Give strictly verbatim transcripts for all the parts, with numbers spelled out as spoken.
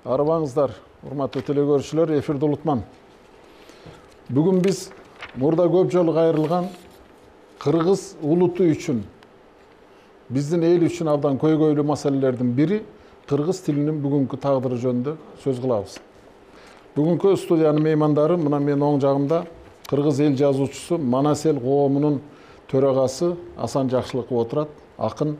Арыбаңыздар, урматтуу телекөрүүчүлөр, эфирде Улутман. Бүгүн биз мурда көп жолу кайрылган кыргыз улуту үчүн, биздин эл үчүн абдан көйгөйлүү маселелердин бири кыргыз тилинин бүгүнкү тагдыры жөнүндө сөз кылабыз. Бүгүнкү студиянын меймандары мына менин оң жагымда кыргыз эл жазуучусу, Манас эл коомунун төрагасы Асан Жакшылыков отурат, акын.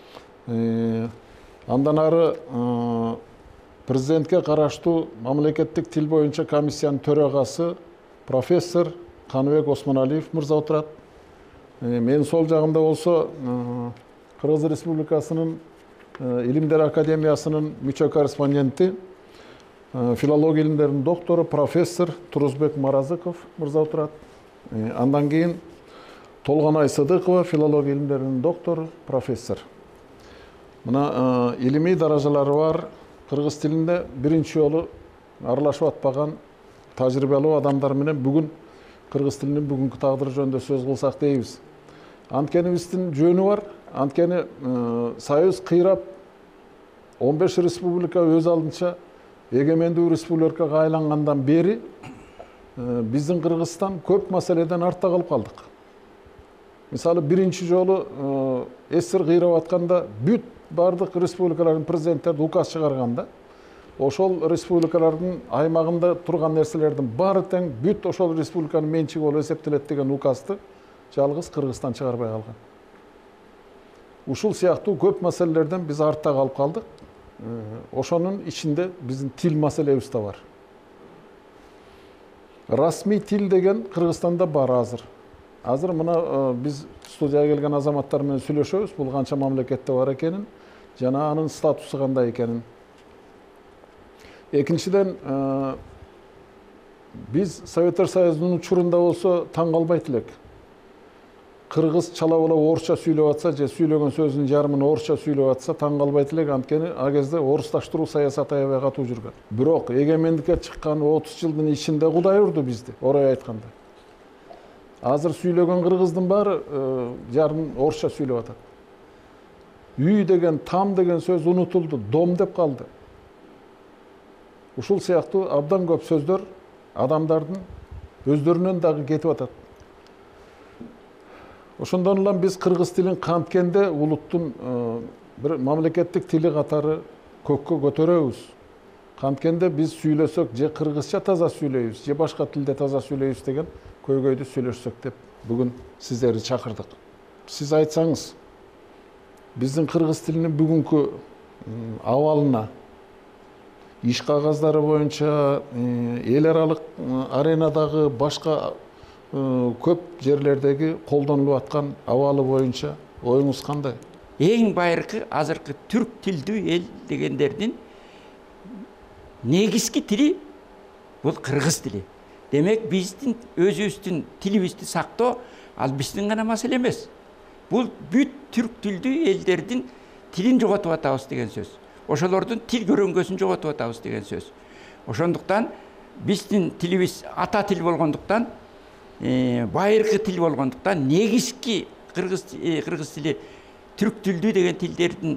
Андан ары президентке караштуу мамлекеттик тил боюнча комиссиянын төрагасы профессор Каныбек Осмоналиев мырза отурат. Менин сол жагымда болсо Кыргыз Республикасынын Илимдер Академиясынын мүчө корреспонденти, филология илимдеринин доктору профессор Турузбек Маразыков мырза отурат. Андан кийин Толгонай Сыдыкова, филология илимдеринин доктору, профессор. Мына илимий даражалары бар кыргыз тилинде биринчи жолу аралашып атпаган тажрыйбалуу адамдар менен бүгүн кыргыз тилинин бүгүнкү тагдыры жөнүндө сөз кылсак дейбиз. Анткени биздин жөнү бар. Анткени Союз кыйрап он беш республика өз алдынча эгемендүү республикага айлангандан бери биздин Кыргызстан көп маселеден артта калып калдык. Мисалы, биринчи жолу СССР кыйрап атканда бүт бардык республикалардын президенттери указ чыгарганда, ошол республикалардын аймагында турган нерселердин баары тең бүт ошол республиканын менчиги болуп эсептелет деген указды жалгыз Кыргызстан чыгарбай калган. Ушул сыяктуу көп маселелерден биз артта калып калдык. Ошонун ичинде биздин тил маселебиз да бар. Расмий тил деген Кыргызстанда бар азыр. Азыр мына биз студияга келген азаматтар менен сүйлөшөбүз, бул канча мамлекетте бар экенин, жана анын статусу кандай экенин. Экинчиден, биз Советтер Союзунун учурунда болсо таң калбайт элек. Кыргыз чала бала орусча сүйлөп атса, же сүйлөгөн сөзүнүн жарымын орусча сүйлөп атса, таң калбайт элек, анткени ал кезде орусташтыруу саясаты аябай катуу жүргөн. Бирок эгемендикке чыккан отуз жылдын ичинде Кудай урду бизди, орой айтканда. Азыр сүйлөгөн кыргыздын баары жарым орусча сүйлөп атат. Үй деген, там деген сөз унутулду, дом деп калды. Ушул сыяктуу абдан көп сөздөр адамдардын өздөрүнөн дагы кетип атат. Ошондон улам биз кыргыз тилин канткенде улуттун бир мамлекеттик тили катары көккө көтөрөбүз. Канткенде биз сүйлөсөк, же кыргызча таза сүйлөйбүз, же башка тилде таза сүйлөйбүз деген көйгөйдү сүйлөшсөк деп бүгүн сиздерди чакырдык. Сиз айтсаңыз, биздин кыргыз тилинин бүгүнкү абалына, иш кагаздары боюнча, эл аралык аренадагы башка көп жерлердеги колдонулуп аткан абалы боюнча оюңуз кандай? Эң байыркы азыркы түрк тилдүү эл дегендердин негизги тили бул кыргыз тили. Демек, биздин өзүбүздүн тилибизди сактоо ал биздин гана маселе эмес. Бул бүт түрк тилдүү элдердин тилин жоготуп атабыз деген сөз. Ошолордун тил көрөңгөсүн жоготуп атабыз деген сөз. Ошондуктан биздин тилибиз ата тил болгондуктан, байыркы тил болгондуктан, негизги кыргыз кыргыз тили түрк тилдүү деген тилдердин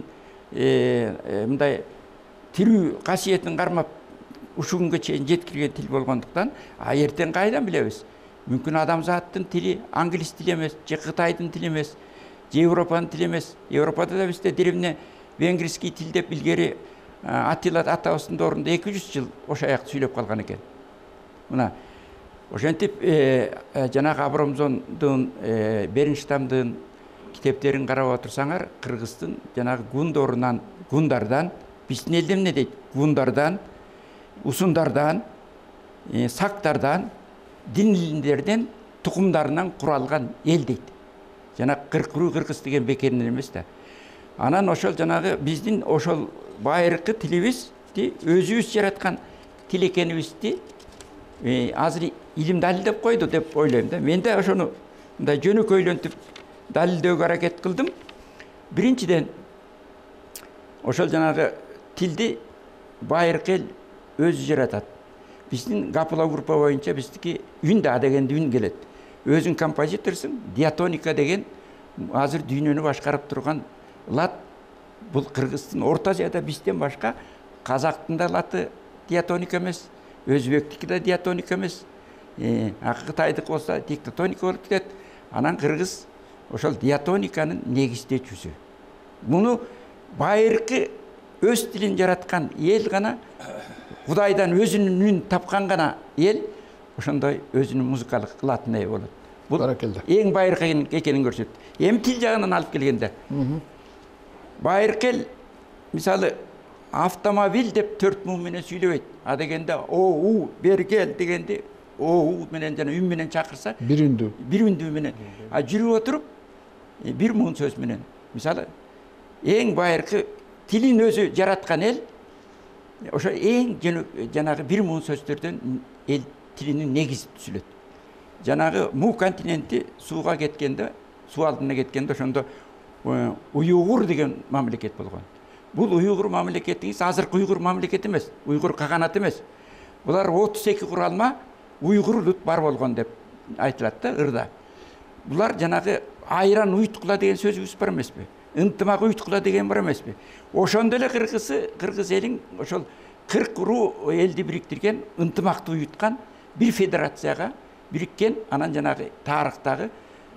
мындай тирүү касиетин кармап ушул күнгө чейин жеткирген тил болгондуктан, а эртең кайдан билебиз? Мүмкүн адамзаттын тили англис тили эмес, же Кытайдын тили эмес, же Европанын тили эмес. Европада да бизде древне венгерский тил деп илгери Аттила атабыздын доорунда эки жүз жыл ошо аяк сүйлөп калган экен. Мына ошентип жанагы Абрамзондун, Беренштамдын китептерин карап отурсаңар, кыргыздын жанагы гундорунан, гундардан, биздин элде эмне дейт? Гундардан, усундардан, сактардан, диндерден, тукумдарынан куралган эл дейт. Жана кыркыруу кыргыз деген бекеринен эмес да. Анан ошол жанагы биздин ошол байыркы тилибизди өзүбүз жараткан тил экенибизди азыр илим далилдеп койду деп ойлойм да. Мен да ошону мындай жөнөкөйлөнтүп далилдөөгө аракет кылдым. Биринчиден ошол жанагы тилди байыркы эл өзү жаратат. Биздин гапыла группа боюнча биздики үн да дегенди үн келет. Өзүң композиторсуң, диатоника деген азыр дүйнөнү башкарып турган лад бул Кыргыздын Орта Азияда бизден башка қазақтың да латы диатоник емес, өзбектікі да диатоник емес, Қытайдық болса диктатоника болып кетеді. Анан қырғыз ошол диатониканын негиздечүүсү. Муну байыркы өз тилин жараткан ел гана, Кудайдан өзүнүн үнүн тапкан гана ел ошондой өзүнүн музыкалык кылатын ээ болот. Бул эң байыркы экенин көрсөтөт. Эми тил жагынан алып келгенде, байыркы эл мисалы автомобиль деп төрт муң менен сүйлөбөйт. А дегенде о у бери кел дегенде о у менен жана үн менен чакырса, бир үндүү. Бир үндүү менен. А жүрүп отуруп бир муң сөз менен. Мисалы эң байыркы тилин өзү жараткан эл ошо эң жанагы бир муң сөздөрдөн эл тилинин негизи түзүлөт. Жанагы Му континенти сууга кеткенде, суу алдына кеткенде ошондо уйгур деген мамлекет болгон. Бул уйгур мамлекетиңиз азыркы уйгур мамлекети эмес, уйгур каганаты эмес. Булар отуз эки куралма уйгур улут бар болгон деп айтылат да ырда. Булар жанагы айран уйткула деген сөзүбүз бар эмеспи? Ынтымак уйткула деген бар эмеспи? Ошондо эле кыргызы, кыргыз элиң ошол кырк руу элди бириктирген, ынтымакты уюткан бир федерацияга бириккен, анан жанагы тарыхтагы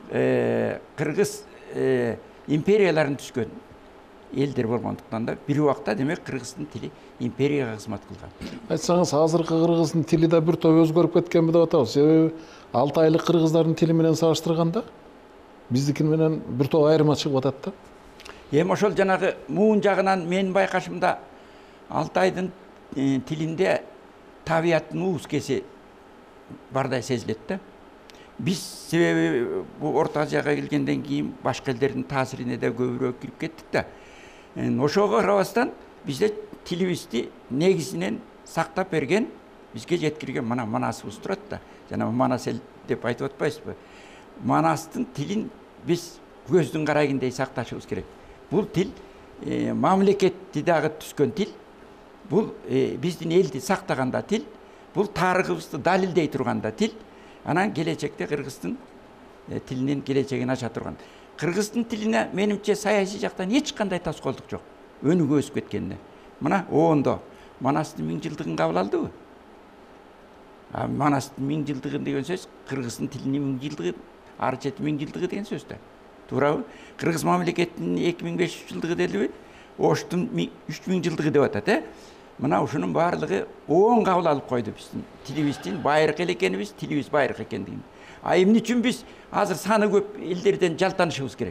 кыргыз империяларын түзгөн элдер болгондуктан да бир убакта демек кыргыздын тили империяга кызмат кылган. Айтсаңыз, азыркы кыргыздын тили да бир топ өзгөрүп кеткенби деп атабыз. Себеби алты айлык кыргыздардын тили менен салыштырганда биздики менен бир топ айырма чыгып атат да. Эми ошол жанагы муун жагынан менин байкашымда Алтайдын тилинде табияттын уус кеси бардай сезилет да. Биз себеби бу Орто Азияга келгенден кийин башка элдердин таасирине да көбүрөөк кирип кеттик да. Ошого карабастан бизде тилибизди негизинен сактап берген, бизге жеткирген мына манасыбыз турат да. Жана манас эл деп айтып атпайсызбы? Манастын тилин биз көздүн карайгындей сакташыбыз керек. Бул тил мамлекетти дагы түзгөн тил. Бул биздин элди сактаганда тил. Бул тарыхыбызды далилдей турганда тил. Анан келечекте кыргыздын тилинин келечегин ача турган. Кыргыздын тилине менимче саясий жактан эч кандай тоскоолдук жок. Өнүгө өсүп кеткенине. Мына оондо Манастын миң жылдыгын кабыл алдыбы? А Манастын миң жылдыгы деген сөз кыргыздын тилинин миң жылдыгы, ар чети миң жылдыгы деген сөз да. Туурабы? Кыргыз мамлекетинин эки миң беш жүз жылдыгы делиби? Оштун үч миң жылдыгы деп атат, э? Мына ушунун баардыгы оң кабыл алып койду биздин тилибиздин байыркы эле экенибиз, тилибиз байыркы экендигин. А эмне үчүн биз азыр саны көп элдерден жалтанышыбыз керек?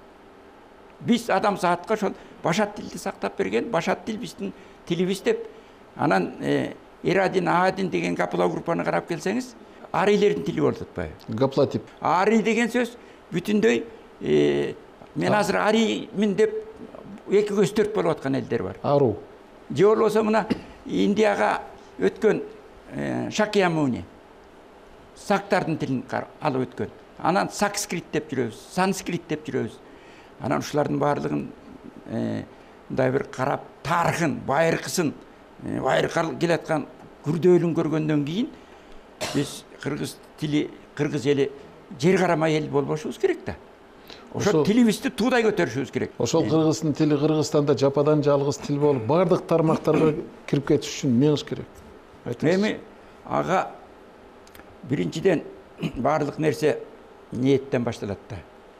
Биз адамзатка ошол башат тилди сактап берген, башат тил биздин тилибиз деп. Анан Эрадин, Аадин деген капыла группаны карап келсеңиз, арийлердин тили болуп атпайбы? Гаплотип. Ари деген сөз бүтүндөй мен азыр ариймин деп эки көз төрт болуп аткан элдер бар. Ару. Же болбосо мына Индияга өткөн Шакьямуни сактардын тилин алып өткөн. Анан санскрит деп жүрөбүз, санскрит деп жүрөбүз. Анан ушулардын баардыгын мындай бир карап, тарыхын, байыркысын, байыркы келаткан күрдөөлүн көргөндөн кийин биз кыргыз тили, кыргыз эли жер карамай эл болбошубуз керек да. Ошол тилибизди туудай көтөрүшүбүз керек. Ошол кыргыздын тили Кыргызстанда жападан жалгыз тил болуп, бардык тармактарга кирип кетиш үчүн эмне кылыш керек? Эми ага биринчиден бардык нерсе ниеттен башталат да.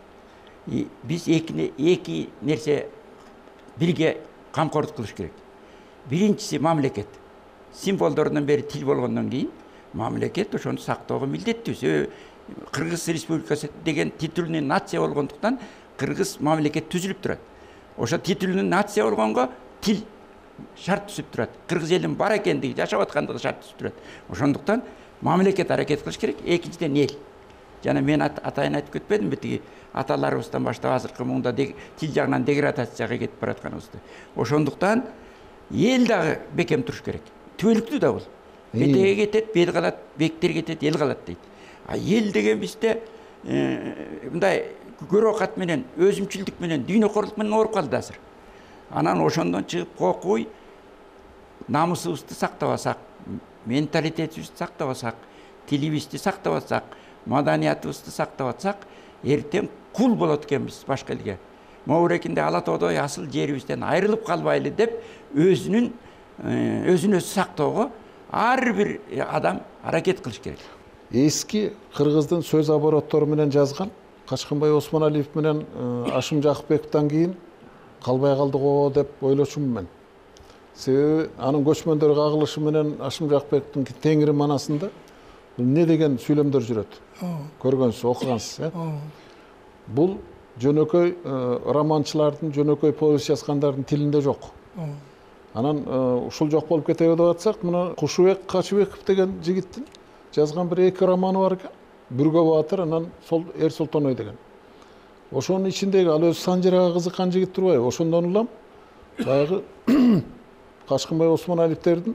Биз эки эки нерсе бирге камкордук кылыш керек. Биринчиси мамлекет. Символдордон бери тил болгондон кийин мамлекет ошону сактоого милдеттүү. Кыргыз Республикасы деген титулный нация болгондуктан кыргыз мамлекет түзүлүп турат. Ошо титулный нация болгонго тил шарт түзүп турат. Кыргыз элин бар экендиги, жашап аткандыгы шарт түзүп турат. Ошондуктан мамлекет аракет кылыш керек. Экинчиден эл. Жана мен атайын айтып кетпедимби, тиги аталарыбыздан баштап азыркы муңда тил жагынан деградацияга кетип баратканыбызды. Ошондуктан эл дагы бекем туруш керек. Түбөлүктүү да бул. Бетеге кетет, бел калат, бектер кетет, эл калат дейт. А ел деген бизде мындай көрөкат менен, өзүмчүлдүк менен, дүйнөкөрлүк менен ооруп калды азыр. Анан ошондон чыгып кокуй намысыбызды сактабасак, менталитетибизди сактабасак, тилибизди сактабасак, маданиятыбызды сактабасак, эртең кул болот экенбиз башка элге. Моурекинде ала тоодой асыл жерибизден айрылып калбайлы деп өзүнүн өзүн өзү сактоого ар бир адам аракет кылыш керек. Эски кыргыздын сөз обороттору менен жазган Качкынбай Осмоналиев менен Ашым Жакыпбековдон кийин калбай калдык го деп ойлочумун мен. Себеби анын көчмөндөр кагылышы менен Ашым Жакыпбековдун Теңири манасында эмне деген сүйлөмдөр жүрөт. Көргөнсүз, окугансыз, э? Бул жөнөкөй романчылардын, жөнөкөй повесть жазгандардын тилинде жок. Анан ушул жок болуп кетеби деп атсак, мына Кушубек Качыбеков деген жигиттин жазган бир эки романы бар экен. Бүргө Баатыр, анан сол Эр Солтоной деген. Ошонун ичиндеги ал өзү Санжирага кызыккан жигит турбайбы? Ошондон улам баягы Качкынбай Осмоналиевтердин,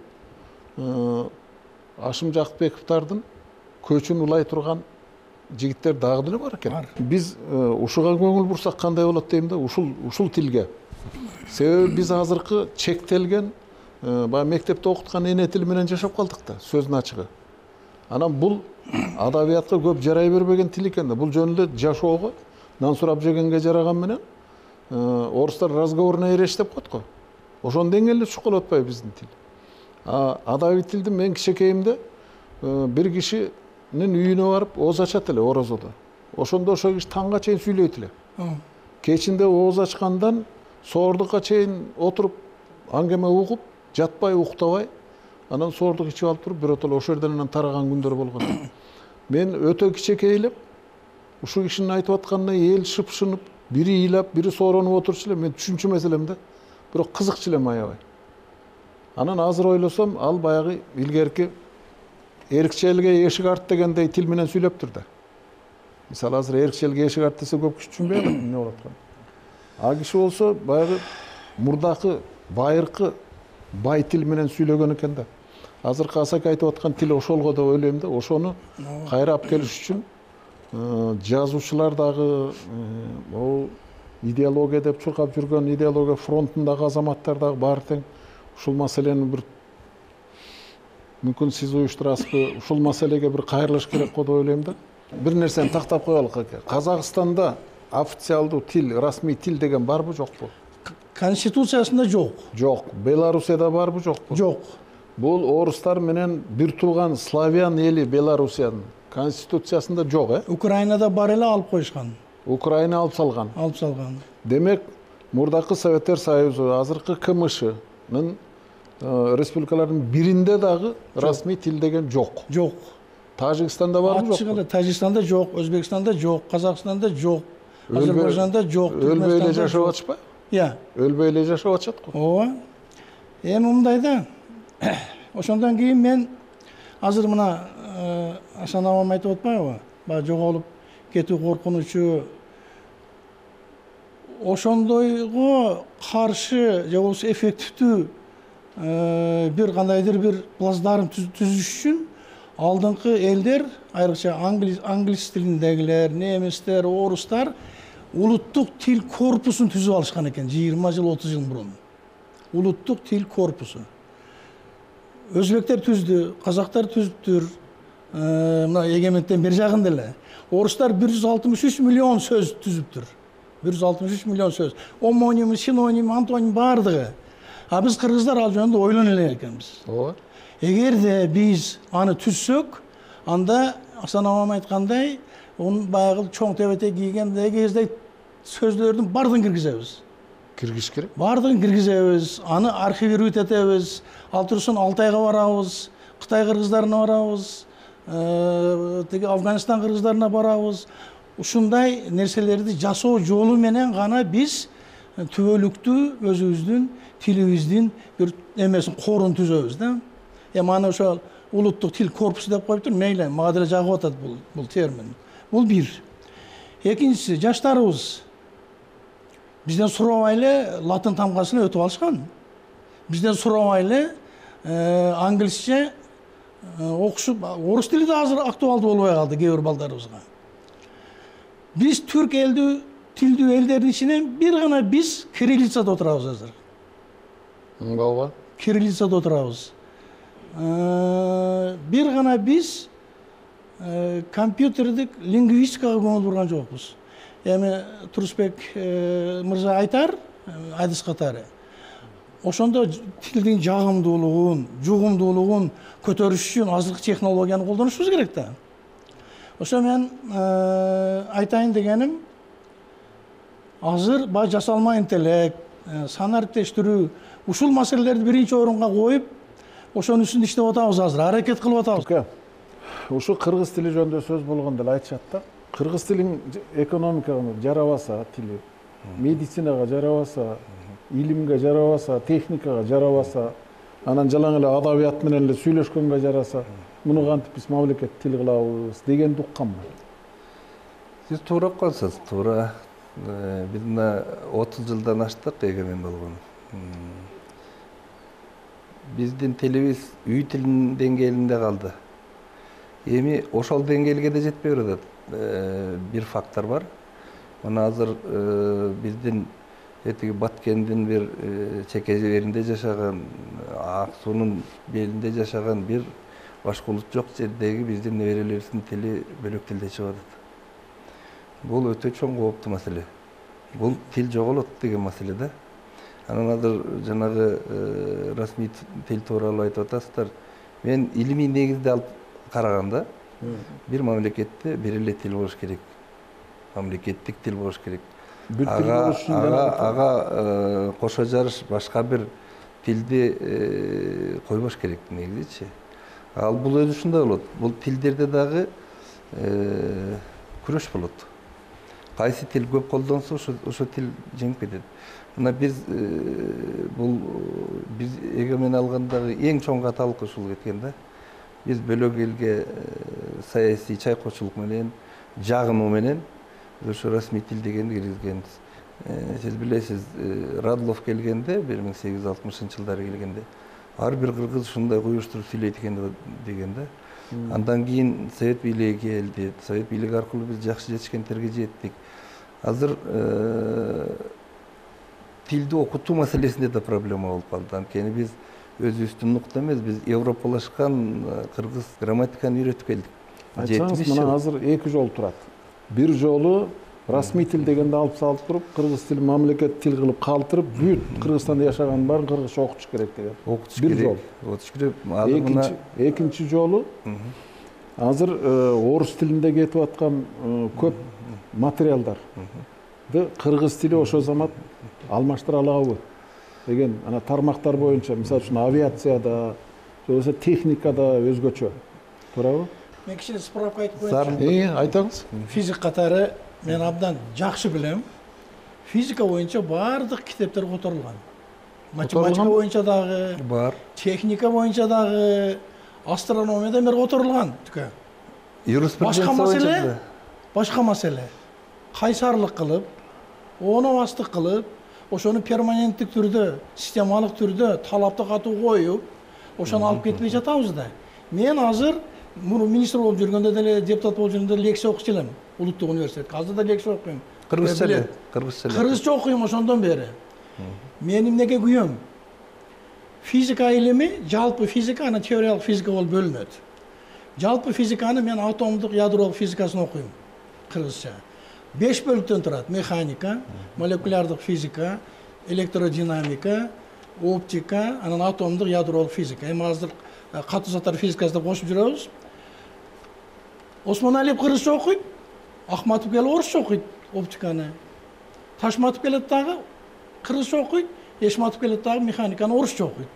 Ашым Жакыпбековдардын көчүн улай турган жигиттер дагы деле бар экен. Биз ушуга көңүл бурсак кандай болот дейм да, ушул ушул тилге. Себеби биз азыркы чектелген, баягы мектепте окуткан эне тили менен жашап калдык да, сөздүн ачыгы. Анан бул адабиятка көп жарай бербеген тил экен да. Бул жөнүндө жашоого, нан сурап жегенге жараган менен орустар разговорный речь деп коет го. Ошон деңгээлде чукул атпайбы биздин тил. А адабий тилди мен кичекейимде бир кишинин үйүнө барып ооз ачат эле орозодо. Ошондо ошо киши таңга чейин сүйлөйт эле. Кечинде ооз ачкандан соордукка чейин отуруп аңгеме угуп, жатпай уктабай, анан соордук ичип алып туруп биротоло ошол жерден анан тараган күндөр болгон. Мен өтө кичекейлеп ушул кишинин айтып атканына эл шыпшынып, бири ыйлап, бири сооронуп отурчу эле, мен түшүнчүмөс элем да. Бирок кызыкчу элем аябай. Анан азыр ойлосом, ал баягы илгерки эркчелге эшик арт дегендей тил менен сүйлөптүр да. Мисалы азыр эркчелге эшик арт десе көп киши түшүнбөй калат эмне болуп атканын. А киши болсо баягы мурдакы байыркы бай тил менен сүйлөгөн экен да. Азыркы Асака айтып аткан тил ошолго деп ойлойм да. Ошону кайра алып келиш үчүн жазуучулар дагы, могу идеология деп чуркап жүргөн идеология фронтундагы азаматтар дагы баары тең ушул маселени бир мүмкүн сиз уюштурасызбы, ушул маселеге бир кайрылыш керек го деп ойлойм да. Бир нерсени тактап коелук аке. Казакстанда официалдуу тил, расмий тил деген барбы, жокпу? Конституциясында жок. Жок. Белоруссияда барбы, жокпу? Жок. Бул орустар менен бир тууган славян эли Белоруссиянын конституциясында жок, э? Украинада бар эле, алып коюшкан. Украина алып салган. Алып салган. Демек, мурдакы Советтер Союзу, азыркы КМШнын республикалардын биринде дагы расмий тил деген жок. Жок. Тажикстанда барбы, жокпу? Ачык эле, Тажикстанда жок, Өзбекстанда жок, Казакстанда жок, Азербайжанда жок, Өлбөй эле жашап атышпайбы? Иә. Өлбөй эле жашап атышат го. Ооба. Эми мындай да. Ошондон кийин мен азыр мына Асан абам айтып атпайбы? Баягы жоголуп кетүү коркунучу. Ошондойго каршы же болбосо эффективдүү бир кандайдыр бир плацдарм түзүш үчүн алдыңкы элдер, айрыкча англис тилиндегилер, немистер, орустар улуттук тил корпусун түзүп алышкан экен жыйырма жыл, отуз жыл мурун. Улуттук тил корпусу. Өзбектер түздү, казактар түзүптүр. Мына эгементтен бери жагында эле. Орустар бир жүз алтымыш үч миллион сөз түзүптүр. бир жүз алтымыш үч миллион сөз. Омоним, синоним, антоним бардыгы. А биз кыргыздар ал жөнүндө ойлоно элек экенбиз. Ооба. Эгерде биз аны түзсөк, анда Асан абам айткандай, унун баягы чоң тебете кийгендеги кезде сөздөрдүн бардыгын киргизебиз. Киргиз керек. Бардыгын киргизебиз, аны архивировать этебиз, ал турсун Алтайга барабыз, Кытай кыргыздарына барабыз, тиги Афганистан кыргыздарына барабыз. Ушундай нерселерди жасоо жолу менен гана биз түбөлүктүү өзүбүздүн тилибиздин бир эмесин корун түзөбүз да. Эми аны ошо улуттук тил корпусу деп коюптур, мейли, мага деле жагып атат бул бул термин. Бул бир. Экинчиси, жаштарыбыз бизден сурабай эле латын тамгасын өтүп алышкан. Бизден сурабай эле англисче окушуп, орус тили да азыр актуалдуу болбой калды кээ бир балдарыбызга. Биз түрк элдүү тилдүү элдердин ичинен бир гана биз кириллицада отурабыз азыр. Ооба. Кириллицада отурабыз. Бир гана биз компьютердик лингвистикага көңүл бурган жокпуз. Эми Турусбек мырза айтар, Айдыс катары. ошондо тилдин жагымдуулугун, жугумдуулугун көтөрүш үчүн азыркы технологияны колдонушубуз керек да. Ошо мен айтайын дегеним, азыр бай жасалма интеллект, сан ариптештирүү ушул маселелерди биринчи орунга коюп, ошонун үстүндө иштеп атабыз, азыр аракет кылып атабыз. Ушу кыргыз тили жөнүндө сөз болгондо эле айтышат да. Кыргыз тилин экономикага жарабаса, тили медицинага жарабаса, илимге жарабаса, техникага жарабаса, анан жалаң эле адабият менен эле сүйлөшкөнгө жараса, муну кантип биз мамлекет тил кылабыз дегенди укканмын. Сиз туура уккансыз, туура. Биз мына отуз жылдан аштык эгемен болгону. Биздин тилибиз үй тилинин деңгээлинде калды. Эми ошол деңгээлге да жетпей баратат. Бир фактор бар. Мына азыр биздин этиги Баткендин бир чекежеринде жашаган, Ак суунун белинде жашаган бир башкулут жок жердеги биздин неберелерибиздин тили бөлөк тилде чыгып атат. Бул өтө чоң кооптуу маселе. Бул тил жоголот деген маселе да. Анан азыр жанагы расмий тил тууралуу айтып атасыздар. Мен илимий негизде алып караганда бир мамлекетте бир эле тил болуш керек. Мамлекеттик тил болуш керек. Ага ага кошо жарыш башка бир тилди койбош керек негизичи. Ал бул өзү ушундай болот. Бул тилдерде дагы күрөш болот. Кайсы тил көп колдонсо ошо тил жеңип кетет. Мына биз бул биз эгемен алгандагы эң чоң каталык ушул кеткен да. Биз бөлөк элге саясий чайкоочулук менен, жагымы менен ошо расмий тил дегенди киргизгенбиз. Сиз билесиз, Радлов келгенде, бир миң сегиз жүз алтымышынчы жылдары келгенде, ар бир кыргыз ушундай куюштуруп сүйлөйт экен деген да. Андан кийин Совет бийлиги келди. Совет бийлиги аркылуу биз жакшы жетишкендерге жеттик. Азыр тилди окутуу маселесинде да проблема болуп калды. Анткени биз өзүбүздүн нукта эмес, биз европалашкан кыргыз грамматиканы үйрөтүп келдик. Айтсаңыз, мына азыр эки жол турат. Бир жолу расмий тил дегенди алып салып туруп, кыргыз тили мамлекет тил кылып калтырып, бүт Кыргызстанда жашаган баарын кыргызча окутуш керек деген. Окутуш керек. Бир жол. Окутуш керек. Экинчи, экинчи жолу азыр орус тилинде кетип аткан көп материалдарды кыргыз тили ошо замат алмаштыра алабы деген ана тармактар боюнча, мисалы үчүн авиацияда, же болбосо техникада өзгөчө. Туурабы? Мен кичине справка айтып коеюнчу. Э, айтаңыз. Физик катары мен абдан жакшы билем. Физика боюнча баардык китептер которулган. Математика боюнча дагы бар. Техника боюнча дагы, астрономияда бир которулган. Юриспруденция башка маселе, боюнча. башка маселе. Кайсарлык кылып, оонобастык кылып, ошону перманенттик түрдө, системалык түрдө талапты катуу коюп, ошону алып кетпей жатабыз да. Мен азыр муну министр болуп жүргөндө деле, депутат болуп жүргөндө лекция окуп келем улуттук университетке. Азыр да лекция окуйм. Кыргызча эле, кыргызча эле. Кыргызча окуйм ошондон бери. Мен эмнеге күйөм? Физика илими, жалпы физика, анан теориялык физика болуп бөлүнөт. Жалпы физиканы мен атомдук ядролук физикасын окуйм кыргызча. беш бөлүктөн турат. Механика, молекулярдык физика, электродинамика, оптика, анан атомдук ядролук физика. Эми азыр катуу заттар физикасы деп кошуп жүрөбүз. Осмоналиев кыргызча окуйт, Ахматов келип орусча окуйт оптиканы. Ташматов келет дагы кыргызча окуйт, Эшматов келет дагы механиканы орусча окуйт.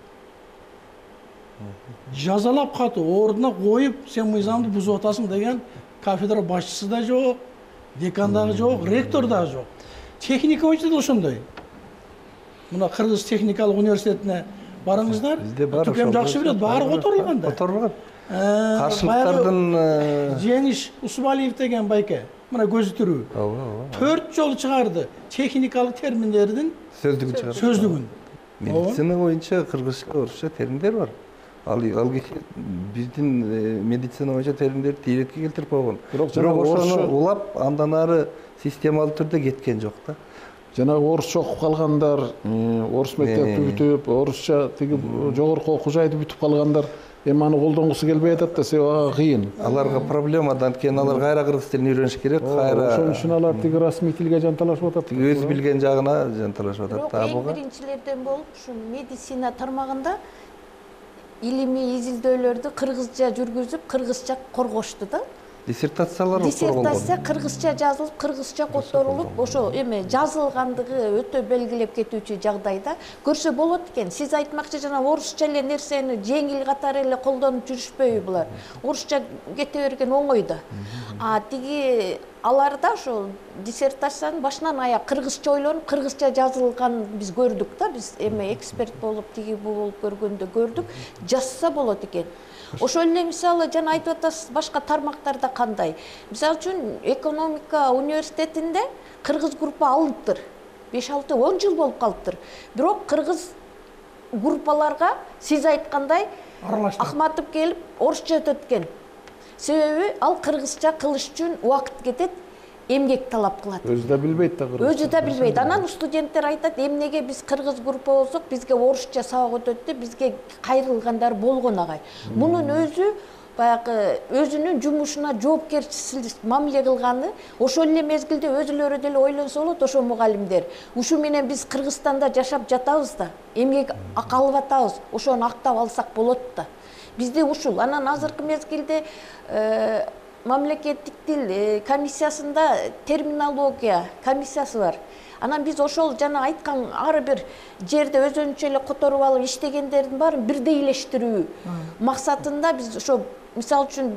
Жазалап катуу ордуна коюп, сен мыйзамды бузуп атасың деген кафедра башчысы да жок, декан дагы жок, ректор дагы жок. Техника боюнча да ошондой. Мына Кыргыз техникалык университетине барыңыздар. Бизде бар. Түкем жакшы билет, баары которулган да. Которулган. Каршылыктардын Жеңиш Усубалиев деген байке, мына көзү түрүү. төрт жол чыгарды техникалык терминдердин сөздүгүн чыгарды. Сөздүгүн. Медицина боюнча кыргызча, орусча терминдер бар. Ал ал биздин медицина боюнча терминдерди тилекке келтирип койгон. Бирок ошону улап, андан ары системалуу түрдө кеткен жок да. жанагы орусча окуп калгандар, орус мектепти бүтүп, орусча тиги жогорку окуу жайды бүтүп калгандар эми аны колдонгусу келбей атат да, себеби ага кыйын. Аларга проблемадан кийин алар кайра кыргыз тилин үйрөнүш керек, кайра. Ошон үчүн алар тиги расмий тилге жанталашып атат. Өз билген жагына жанталашып атат. Бирок эң биринчилерден болуп ушу медицина тармагында илимий изилдөөлөрдү кыргызча жүргүзүп, кыргызча коргошту да. Диссертациялар диссертация кыргызча жазылып, кыргызча которулуп, ошо эме жазылгандыгы өтө белгилеп кетүүчү жагдайда көрсө болот экен. Сиз айтмакчы жана орусча эле нерсени жеңил катары эле колдонуп жүрүшпөйбү булар. Орусча кете берген оңой да. А тиги аларда ошо диссертацияны башынан аяк кыргызча ойлонуп, кыргызча жазылган биз көрдүк да. Биз эме эксперт болуп, тиги бу болуп көргөндө көрдүк. Жазса болот экен. Ошол эле мисалы жана айтып атасыз, башка тармактарда кандай. Мисалы үчүн экономика университетинде кыргыз группа алыныптыр. беш алты он жыл болуп калыптыр. Бирок кыргыз группаларга сиз айткандай Ахматов келип орусча өтөткөн. Себеби ал кыргызча кылыш үчүн убакыт кетет, эмгек талап кылат. Өзү да билбейт да кыргызча. Өзү да билбейт. Анан студенттер айтат, эмнеге биз кыргыз группа болсок, бизге орусча сабак өтөттү, бизге кайрылгандар болгон агай. Мунун өзү баягы өзүнүн жумушуна жоопкерчилик мамиле кылганы, ошол эле мезгилде өзүлөрү деле ойлонсо болот, ошо мугалимдер. Ушу менен биз Кыргызстанда жашап жатабыз да, эмгек акы алып атабыз, ошону актап алсак болот да. Бизде ушул. Анан азыркы мезгилде мамлекеттик тил комиссиясында терминология комиссиясы бар. Анан биз ошол жана айткан ар бир жерде өзүнчө эле которуп алып иштегендердин баарын бирдейлештирүү максатында биз ошо мисалы үчүн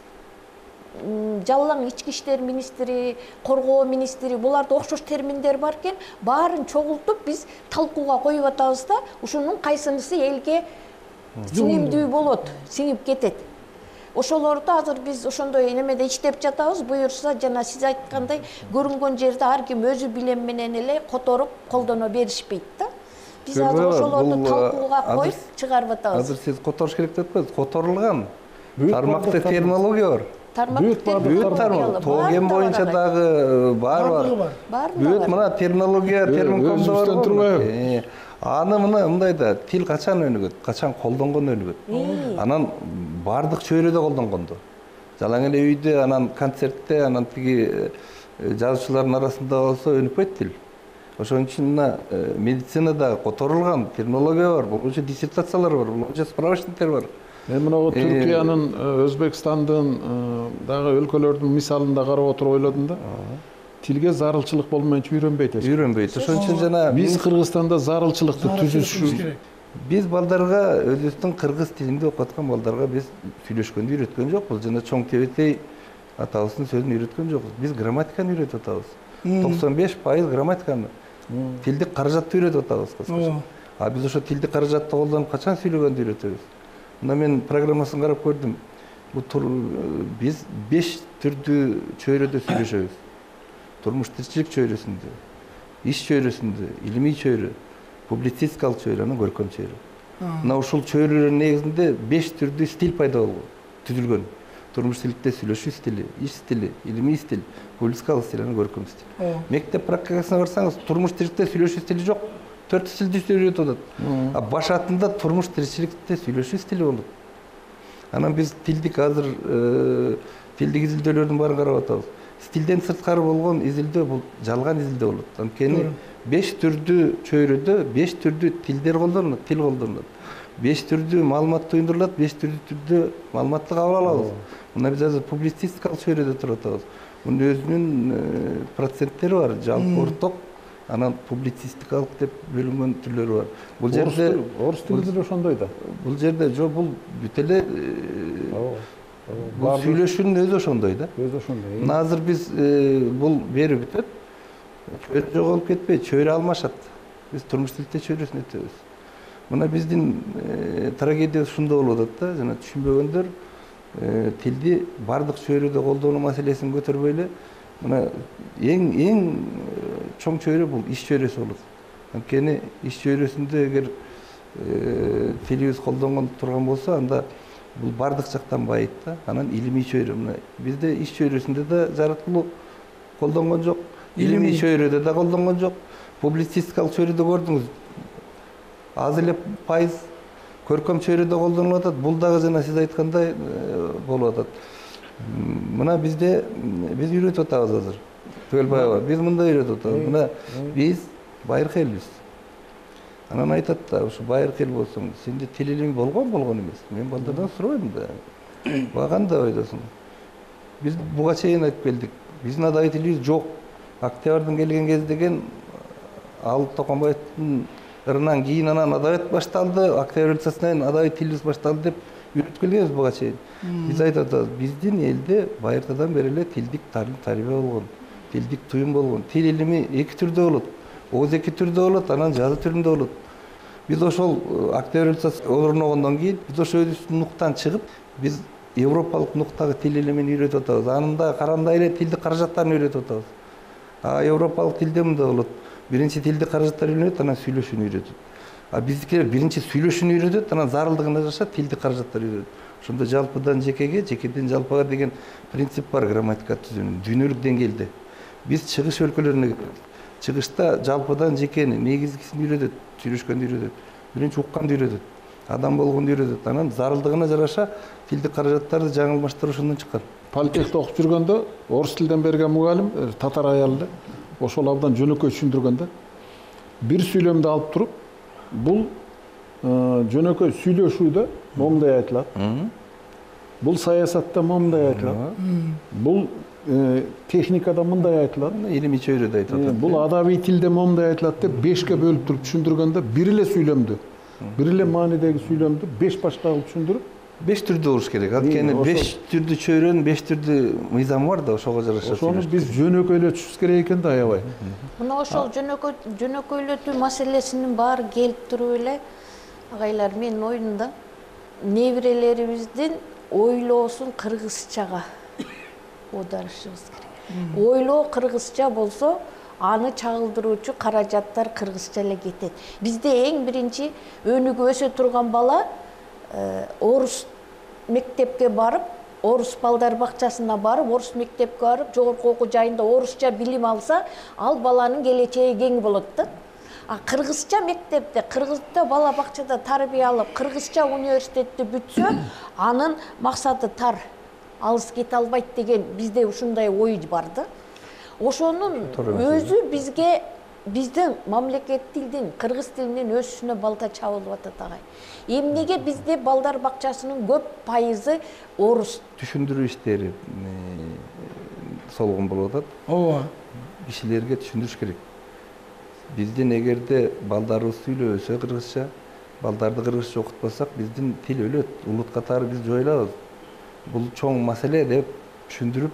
жалаң ички иштер министри, коргоо министри, буларда окшош терминдер бар экен, баарын чогултуп биз талкууга коюп атабыз да, ушунун кайсынысы элге сиңимдүү болот, сиңип кетет. Ошолорду азыр биз ошондой немеде иштеп жатабыз. Буюрса жана сиз айткандай көрүнгөн жерде ар ким өзү билем менен эле которуп колдоно беришпейт да. Биз азыр ошолорду талкууга коюп чыгарып атабыз. Азыр сиз которуш керек деп атпайсыз, которулган тармакта терминология бар. Бүт тармак, тоген боюнча дагы бар бар. Бүт мына терминология, терминкомдо бар. Аны мына мындай да, тил качан өнүгөт, качан колдонгон өнүгөт. Анан бардык чөйрөдө колдонгондо. Жалаң эле үйдө, анан концертте, анан тиги жазуучулардын арасында болсо өнүкпөйт тил. Ошон үчүн мына медицинада которулган терминология бар, болчу диссертациялар бар, болчу справочниктер бар. Мен мына Түркиянын, Өзбекстандын, дагы өлкөлөрдүн мисалында карап отуруп ойлодум да. Тилге зарылчылык болмайынча үйрөнбөйт. Үйрөнбөйт. Ошон үчүн жана биз Кыргызстанда зарылчылыкты түзүш. Биз балдарга өзүбүздүн кыргыз тилинде окуп аткан балдарга биз сүйлөшкөндү үйрөткөн жокпуз. Жана чоң тебетей атабыздын сөзүн үйрөткөн жокпуз. Биз грамматиканы үйрөтүп атабыз. токсон беш пайыз грамматиканы. Тилдик каражатты үйрөтүп атабыз кыскача. А биз ошо тилдик каражатты колдонуп качан сүйлөгөндү үйрөтөбүз. Мына мен программасын карап көрдүм. Бул биз беш түрдүү чөйрөдө сүйлөшөбүз. Турмуш тиричилик чөйрөсүндө, иш чөйрөсүндө, илимий чөйрө, публицистикалык чөйрө, анан көркөм чөйрө. Мына ушул чөйрөлөрдүн негизинде беш түрдүү стиль пайда болгон, түзүлгөн. Турмуш тилинде сүйлөшүү стили, иш стили, илимий стиль, публицистикалык стиль, анан көркөм стиль. Мектеп практикасына барсаңыз, турмуш тиричиликте сүйлөшүү стили жок. Төрт стилди үйрөтүп атат. А баш атында турмуш тиричиликте сүйлөшүү стили болот. Анан биз тилдик азыр тилдик изилдөөлөрдүн баарын карап атабыз. Стилден сырткары болгон изилдөө бул жалган изилдөө болот. Анткени беш түрдүү чөйрөдө беш түрдүү тилдер колдонулат, тил колдонулат. беш түрдүү маалымат туюндурулат, беш түрдүү маалыматты кабыл алабыз. Мына биз азыр публицистикалык чөйрөдө туруп атабыз. Мунун өзүнүн проценттери бар, жалпы орток, анан публицистикалык деп бөлүнгөн түрлөрү бар. Бул жерде орус тилинде ошондой да. Бул жерде жок, бул бүт эле бул сүйлөшүүнүн өзү ошондой да. Өзү ошондой. Мына азыр биз бул бери бүтөт. Чөйрө жоголуп кетпей, чөйрө алмашат. Биз турмуш тилинде чөйрөсүн өтөбүз. Мына биздин трагедия ушунда болуп атат да, жана түшүнбөгөндөр тилди бардык чөйрөдө колдонуу маселесин көтөрбөй эле, мына эң эң чоң чөйрө бул иш чөйрөсү болот. Анткени иш чөйрөсүндө эгер тилибиз колдонгон турган болсо, анда бул бардык жактан байыт да. Анан илимий чөйрө, мына бизде иш чөйрөсүндө да жараткылуу колдонгон жок, илимий чөйрөдө да колдонгон жок. публицистикалык чөйрөдө көрдүңүз. Аз эле пайыз көркөм чөйрөдө колдонулуп атат. Бул дагы жана сиз айткандай болуп атат. Мына бизде биз үйрөтүп атабыз азыр. Түгелбаева, биз мындай үйрөтүп атабыз. Мына биз байыркы элбиз. Анан айтат да, ушу байыркы эл болсоң, сенде тил илими болгон болгон эмес. Мен балдардан сурабайм да. Буга кандай ойдосуң? Биз буга чейин айтып келдик. Биздин адабий тилибиз жок. Октябрдын келген кези деген ал Токомбаевдин ырынан кийин анан адабият башталды, Октябрь революциясынан кийин адабий тилибиз башталды деп үйрөтүп келебиз буга чейин. Биз айтып атабыз, биздин элде байыркыдан бери эле тилдик тарбия болгон, тилдик туюм болгон. Тил илими эки түрдө болот. Ооз эки түрдө болот, анан жазуу түрүндө болот. Биз ошол Октябрь революциясы орногондон кийин биз ошо өзүбүздүн нуктан чыгып, биз европалык нуктагы тил илимин үйрөтүп атабыз. Анында карандай эле тилдик каражаттарын үйрөтүп атабыз. А европалык тилде мындай болот. Биринчи тилдик каражаттар үйрөнөт, анан сүйлөшүүнү үйрөтөт. А биздикилер биринчи сүйлөшүүнү үйрөтөт, анан зарылдыгына жараша тилдик каражаттар үйрөнөт. Ошондо жалпыдан жекеге, жекеден жалпыга деген принцип бар грамматика түзүүнүн дүйнөлүк деңгээлде. Биз чыгыш өлкөлөрүнө чыгышта жалпыдан жекени, негизгисин үйрөтөт, сүйлөшкөндү үйрөтөт, биринчи укканды үйрөтөт, адам болгонду үйрөтөт. Анан зарылдыгына жараша тилдик каражаттарды жаңылмаштыруу ошондон чыккан. Политехте окуп жүргөндө орус тилден берген мугалим, татар аялы, ошол абдан жөнөкөй түшүндүргөндө бир сүйлөмдү алып туруп, бул жөнөкөй сүйлөшүүдө момундай айтылат. Бул саясатта момундай айтылат. Бул техникада мындай айтылат. Илимий чөйрөдө айтып атат. Бул адабий тилде момундай айтылат деп бешке бөлүп туруп түшүндүргөндө бир эле сүйлөмдү, бир эле маанидеги сүйлөмдү беш башка кылып түшүндүрүп, беш түрдүү болуш керек. Анткени беш түрдүү чөйрөнүн беш түрдүү мыйзамы бар да, ошого жараша. Ошону биз жөнөкөйлөтүшүбүз керек экен да, аябай. Мына ошол жөнөкөй жөнөкөйлөтүү маселесинин баары келип туруп эле агайлар, менин оюмда неберелерибиздин ойлоосун кыргызчага оодарышыбыз керек. Ойлоо кыргызча болсо, аны чагылдыруучу каражаттар кыргызча эле кетет. Бизде эң биринчи өнүгүп өсө турган бала орус мектепке барып, орус балдар бакчасына барып, орус мектепке барып, жогорку окуу жайында орусча билим алса, ал баланын келечеги кең болот да. А кыргызча мектепте, кыргызча бала бакчада тарбия алып, кыргызча университетти бүтсө, анын максаты тар, алыс кете албайт деген бизде ушундай ой бар да. Ошонун өзү бизге биздин мамлекет тилдин, кыргыз тилинин өсүшүнө балта чабылып атат агай. Эмнеге бизде балдар бакчасынын көп пайызы орус? Түшүндүрүү иштери солгон болуп атат. Ооба. Кишилерге түшүндүрүш керек. Биздин эгерде балдарыбыз сүйлөбөсө кыргызча, балдарды кыргызча окутпасак, биздин тил өлөт, улут катары биз жоюлабыз. Бул чоң маселе деп түшүндүрүп,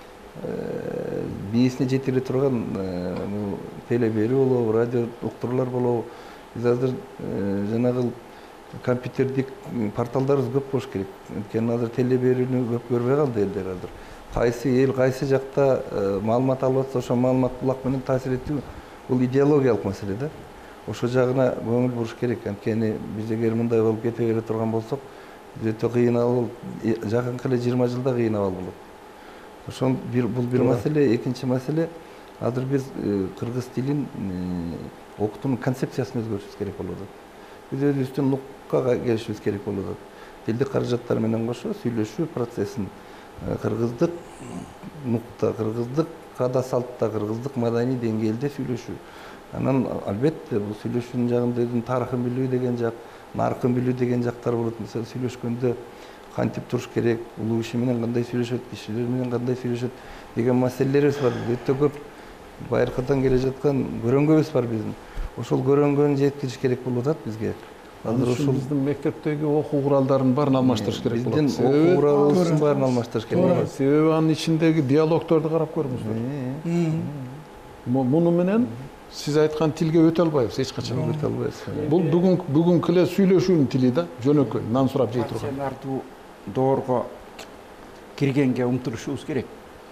бийисине жетире турган теле берүү болобу, радио уктуруулар болобу. Биз азыр жанагы компьютердик порталдарыбыз көп болуш керек. Анткени азыр теле берүүнү көп көрбөй калды элдер азыр. Кайсы эл, кайсы жакта маалымат алып атса, ошо маалымат булак менен таасир этүү бул идеологиялык маселе да. Ошо жагына көңүл буруш керек. Анткени биз эгер мындай болуп кете бере турган болсок, өтө кыйын абал, жакынкы эле жыйырма жылда кыйын абал болот. Ошон бир бул бир маселе, экинчи маселе, азыр биз кыргыз тилин окутуунун концепциясын өзгөртүшүбүз керек болуп атат. Биз өзүбүздүн нуккага келишибиз керек болуп атат. Тилдик каражаттар менен кошо сүйлөшүү процессин кыргыздык нукта, кыргыздык каада салтта, кыргыздык маданий деңгээлде сүйлөшүү. Анан албетте бул сүйлөшүүнүн жагында өзүнүн тарыхын билүү деген жак, наркын билүү деген жактар болот. Мисалы сүйлөшкөндө кантип туруш керек, улуу киши менен кандай сүйлөшөт, кишилер менен кандай сүйлөшөт деген маселелерибиз бар. Өтө көп байыркыдан келе жаткан көрөңгөбүз бар биздин. Ошол көрөңгөнү жеткириш керек болуп атат бизге. Азыр ошол биздин мектептеги окуу куралдарын баарын алмаштырыш керек болот. Биздин окуу куралыбыздын баарын алмаштырыш керек болот. Себеби анын ичиндеги диалогторду карап көрүңүздөр. Муну менен сиз айткан тилге өтө албайбыз, эч качан өтө албайбыз. Бул бүгүн бүгүнкү эле сүйлөшүүнүн тили да, жөнөкөй, нан сурап жей турган. Сенардуу доорго киргенге умтулушубуз керек.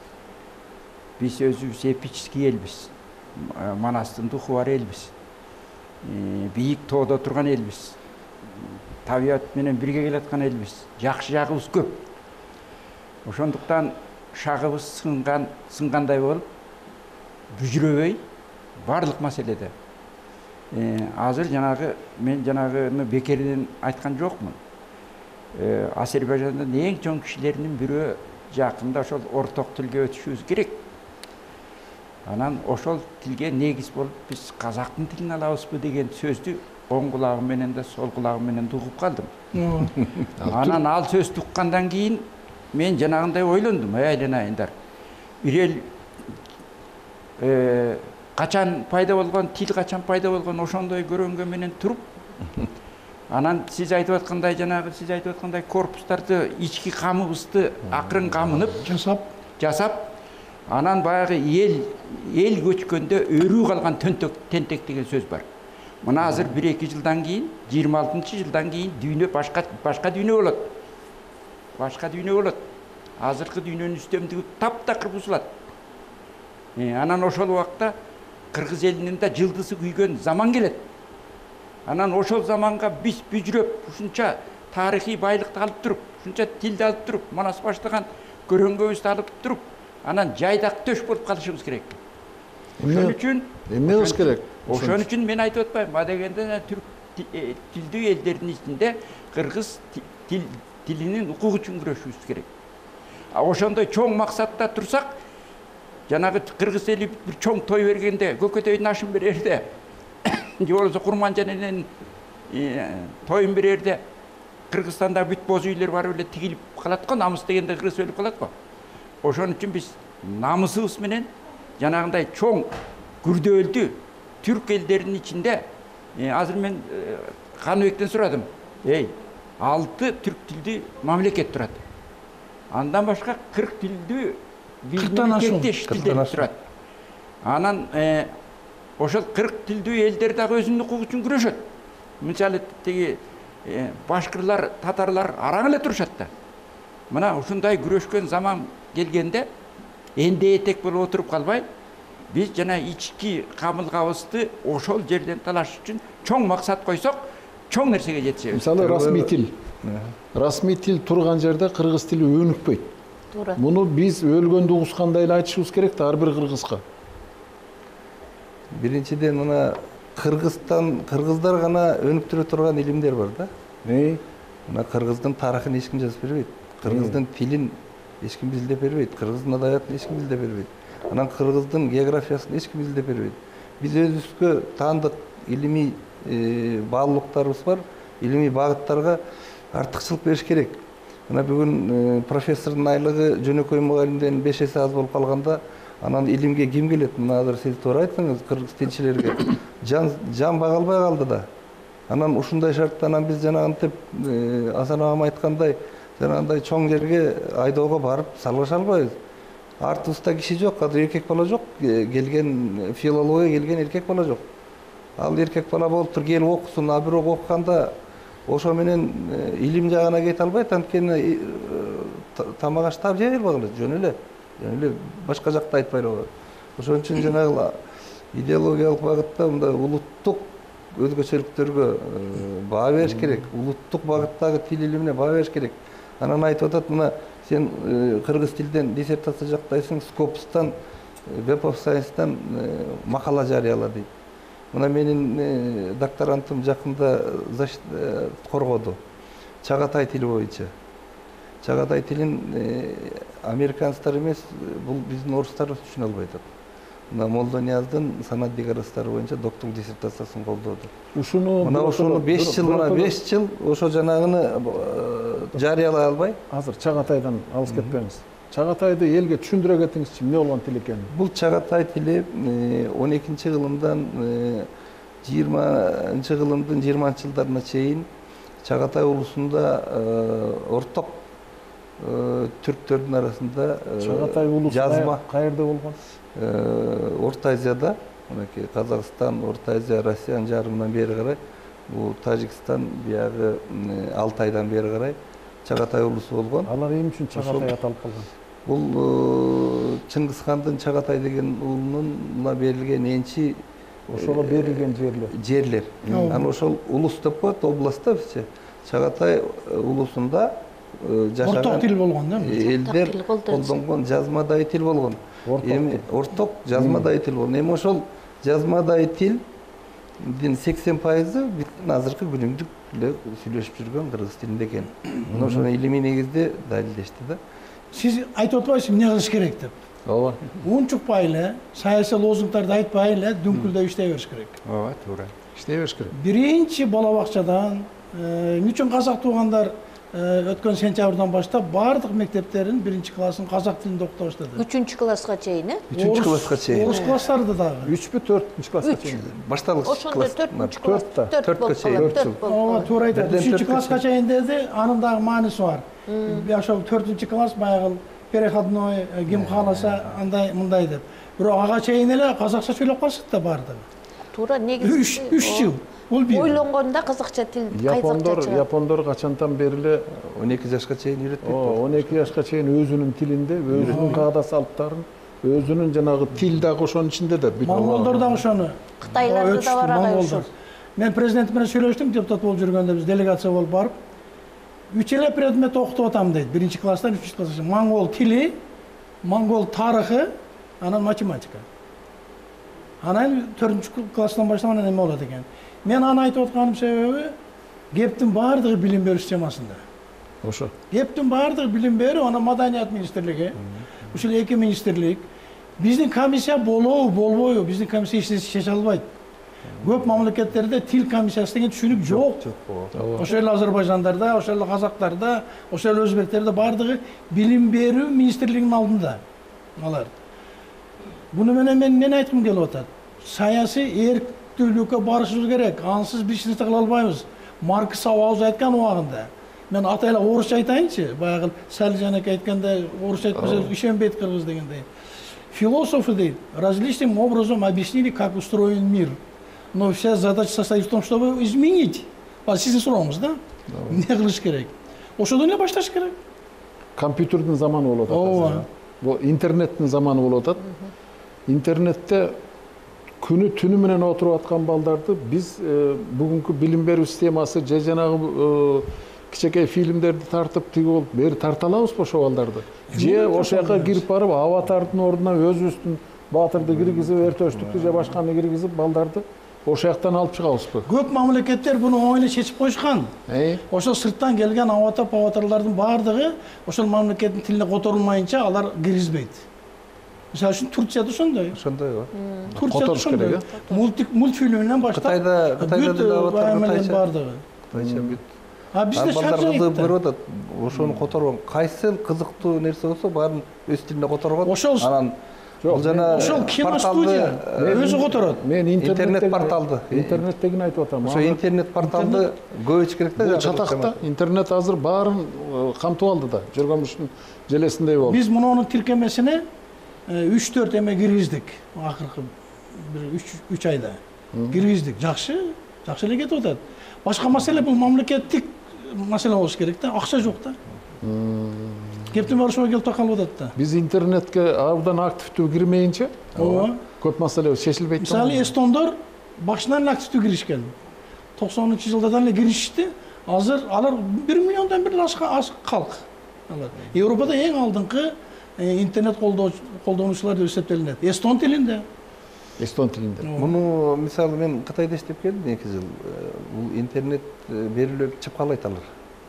Биз өзүбүз эпический элбиз. Манастын духу бар элбиз. Бийик тоодо турган элбиз. Табият менен бирге келаткан элбиз. Жакшы жагыбыз көп. Ошондуктан шагыбыз сынган, сынгандай болуп, бүжүрөбөй барлык маселеде азыр жанагы мен жанагыны бекерден айткан жокмун. Азербайжандын эң чоң кишилеринин бирөө жакында ошол орток тилге өтүшүбүз керек. Анан ошол тилге негиз болуп биз казактын тилин алабызбы деген сөздү оң кулагым менен да сол кулагым менен да угуп калдым. Анан ал сөздү уккандан кийин мен жанагындай ойлондум, ey айленайындар. Бир эл качан пайда болгон, тил качан пайда болгон ошондой көрөнгө менен туруп, анан сиз айтып аткандай жанагы сиз айтып аткандай корпустарды, ички камыбызды акырын камынып жасап, жасап, анан баягы эл эл көчкөндө өрүү калган төнтөк тентек деген сөз бар. Мына азыр бир эки жылдан кийин, жыйырма алтынчы жылдан кийин дүйнө башка башка дүйнө болот. Башка дүйнө болот. Азыркы дүйнөнүн үстөмдүгү таптакыр бузулат. Анан ошол убакта кыргыз элинин да жылдысы күйгөн заман келет. Анан ошол заманга биз бүжүрөп, ушунча тарыхый байлыкты алып туруп, ушунча тилди алып туруп, манас баштаган көрөнгөбүздү алып туруп, анан жайдак төш болуп калышыбыз керек. Ошон үчүн эмне кылыш керек? Ошон үчүн мен айтып атпайм, адегенде түрк тилдүү элдердин ичинде кыргыз тилинин укугу үчүн күрөшүбүз керек. Ошондой чоң максатта турсак, жанагы кыргыз эли бир чоң той бергенде, көкөтөйдүн ашын берерде, же болбосо Курманжаненин тоюн берерде, Кыргызстанда бүт боз үйлөр барып эле тигилип калат го, намыс дегенде кыргыз өлүп калат го. Ошон үчүн биз намысыбыз менен жанагындай чоң күрдөөлдүү түрк элдеринин ичинде, азыр мен Каныбектен сурадым. Эй, алты түрк тилдүү мамлекет турат. Андан башка кырк тилдүү мемлекеттеш тилдер турат. Анан ошол кырк тилдүү элдер дагы өзүнүн укугу үчүн күрөшөт. Мисалы тиги башкырлар, татарлар араң эле турушат да. Мына ушундай күрөшкөн заман келгенде энде этек болуп отуруп калбай, биз жана ички камылгабызды ошол жерден талаш үчүн чоң максат койсок, чоң нерсеге жетишебиз. Мисалы расмий тил. Расмий тил турган жерде кыргыз тили өнүкпөйт. Туура. Муну биз өлгөндө угушкандай эле айтышыбыз керек да ар бир кыргызга. Биринчиден мына Кыргызстан, кыргыздар гана өнүктүрө турган илимдер бар да. Эй, мына кыргыздын тарыхын эч ким жазып бербейт. Кыргыздын тилин эч ким изилдеп бербейт. Кыргыздын адабиятын эч ким изилдеп бербейт. Анан кыргыздын географиясын эч ким изилдеп бербейт. Биз өзүбүзгө таандык илимий баалуулуктарыбыз бар. Илимий багыттарга артыкчылык бериш керек. Мына бүгүн профессордун айлыгы жөнөкөй мугалимден беш эсе аз болуп калганда, анан илимге ким келет? Мына азыр сиз туура айттыңыз, кыргыз тилчилерге жан жан бага албай калды да. Анан ушундай шартта анан биз жанагынтип Асан агам айткандай, жанагындай чоң жерге айдоого барып салгыша албайбыз. Артыбызда киши жок, азыр эркек бала жок, келген филология келген эркек бала жок. Ал эркек бала болуптур, келип окусун, а бирок окуганда ошо менен илим жагына кете албайт, анткени тамак аш таап жей албагыла, жөн эле. Жөн эле башка жакта айтпай эле. Ошон үчүн жанагы идеологиялык багытта мындай улуттук өзгөчөлүктөргө баа бериш керек. Улуттук багыттагы тил илимине баа бериш керек. Анан айтып атат, мына сен кыргыз тилден диссертация жактайсың, Скопустан, Web of Science'тан макала жарыяла дейт. Мына менин докторантым жакында коргоду. Чагатай тили боюнча. Чагатай тилин американецтер эмес, бул биздин орустар түшүнө албай атат. Мына Молдонияздын санат дигарастары боюнча докторлук диссертациясын колдоду. Ушуну мына ошону беш жыл, мына беш жыл ошо жанагыны жарыялай албай. Азыр Чагатайдан алыс кетпеңиз. Чагатайды элге түшүндүрө кетиңизчи, эмне болгон тил экенин? Бул Чагатай тили он экинчи кылымдан жыйырманчы кылымдын жыйырманчы жылдарына чейин Чагатай улусунда орток түрктөрдүн арасында Чагатай улусу жазма каерде болгон? Орто Азияда, мынакей Казакстан, Орто Азия, Россиянын жарымынан бери карай, бул Тажикстан, биягы Алтайдан бери карай Чагатай улусу болгон. Алар эмне үчүн Чагатай аталып калган? Бул Чыңгызхандын Чагатай деген уулуна берилген энчи ошого берилген жерлер. Жерлер. Анан ошол улус деп коет, област да бизче. Чагатай улусунда жашаган орток тил болгон да? Элдер колдонгон жазмадай тил болгон. Эми орток жазмадай тил болгон. Эми ошол жазмадай тил сексен пайызы биздин азыркы күнүмдүк эле сүйлөшүп жүргөн кыргыз тилинде экен. Мына ошону илимий негизде далилдешти да. Сиз айтып атпайсызбы эмне кылыш керек деп? Ооба. Унчукпай эле, саясий лозунгдарды айтпай эле дүңкүлдөп иштей бериш керек. ооба туура. İşte бериш керек. Биринчи бала бакчадан, эмне үчүн казак туугандар өткөн сентябрдан баштап бардык мектептерин биринчи классын казак тилинде окута баштады. үчүнчү класска чейин, э? үчүнчү класска чейин. Орус класстары дагы. Üçpü төртүнчү класска чейин. Башталгыч Ошондо класс. төртүнчү Төрт та. класс, төрт болуп чейин. калат, Төрт төрт болуп Ооба, калат. туура айтат. Бирден Үчүнчү төрткө класска чейин деди, анын дагы мааниси бар. Ошол төртүнчү класс баягы переходной, ким кааласа андай мындай деп. Бирок ага чейин эле казакча сүйлөп калышат да бардыгы. Туура негизи. Үч үч жыл. Бул бир. Ойлонгондо казакча тил Япондор, кайзакча. Япондор качантан бери эле он эки жашка чейин үйрөтпөйт. он эки жашка чейин өзүнүн тилинде, өзүнүн каада салттарын, өзүнүн жанагы тил дагы ошонун ичинде да. Монголдор да ошону. Кытайларда да бар ага ошол. Мен президент менен сүйлөштүм, депутат болуп жүргөндө биз делегация болуп барып, үч эле предмет окутуп атам дейт. Биринчи класстан үчүнчү класска. Монгол тили, монгол тарыхы, анан математика. Анан төртүнчү класстан баштап анан эме болот экен. Мен аны айтып атканым себеби кептин баардыгы билим берүү системасында. Ошо. Кептин баардыгы билим берүү, анан маданият министрлиги, ушул эки министрлик биздин комиссия болобу, болбойбу, биздин комиссия чече албайт. Көп мамлекеттерде тил комиссиясы деген түшүнүк жок. Ошол эле Азербайжандарда, ошол эле казактарда, ошол эле өзбектерде баардыгы билим берүү министрлигинин алдында. Алар. Буну менен мен эмне айткым келип атат? Саясий эрктүүлүккө барышыбыз керек. Ансыз биз нерсе кыла албайбыз. Маркс абабыз айткан убагында. Мен ата эле орусча айтайынчы, баягы Сали жанаке айткандай, орусча айтпаса ишенбейт кыргыз дегендей. Философы дейт, различным образом объяснили, как устроен мир. Но вся задача состоит в том, чтобы изменить. А сиздин сурооңуз да? Эмне кылыш керек? Ошодон эле башташ керек. Компьютердин заманы болуп атат. Ооба. Бул интернеттин заманы болуп атат. Интернетте күнү түнү менен отуруп аткан балдарды биз бүгүнкү билим берүү системасы же жанагы кичекей фильмдерди тартып тиги болуп бери тарта алабызбы ошол балдарды? Же ошол жака кирип барып аватардын ордуна өзүбүздүн баатырды киргизип, эртөштүктү же башканы киргизип балдарды ошол жактан алып чыгабызбы? Көп мамлекеттер буну оңой эле чечип койушкан. Ошол сырттан келген аватар паватарлардын баардыгы ошол мамлекеттин тилине которулмайынча алар киргизбейт. Мисалы үчүн Турцияда ошондой. Ошондой го. Турцияда ошондой. Мультик мультфильминен баштап Кытайда Кытайда деле аватар бардыгы. Кытайча бүт. А бизде балдар кызыгып шаржайт. көрүп атат. Ошону которгон кайсы кызыктуу нерсе болсо баарын өз тилине которгон. Ошол анан бул жана ошол киностудия өзү которот. Мен интернет порталды. Интернеттегини айтып атам. Ошо интернет порталды көбөйтүш керек да. Бул чатакта интернет азыр баарын камтып алды да. Жүргөмүштүн желесиндей болду. Биз мунунун тиркемесине үч төрт эме киргиздик. Акыркы бир үч айда киргиздик. Жакшы, жакшы эле кетип атат. Башка маселе бул мамлекеттик маселе болуш керек да. Акча жок да. Кептин баары ошого келип такалып атат да. Биз интернетке абдан активдүү кирмейинче Ооба. көп маселе шешилбейт. Мисалы эстондор башынан эле активдүү киришкен. токсонунчу жылдардан эле киришти. Азыр алар бир миллиондон бир аз калк. Алар Европада эң алдыңкы интернет колдонуучулар деп эсептелинет. Эстон тилинде. Эстон тилинде. Муну мисалы мен Кытайда иштеп келдим эки жыл. Бул интернет берүүлөр чыпкалайт алар.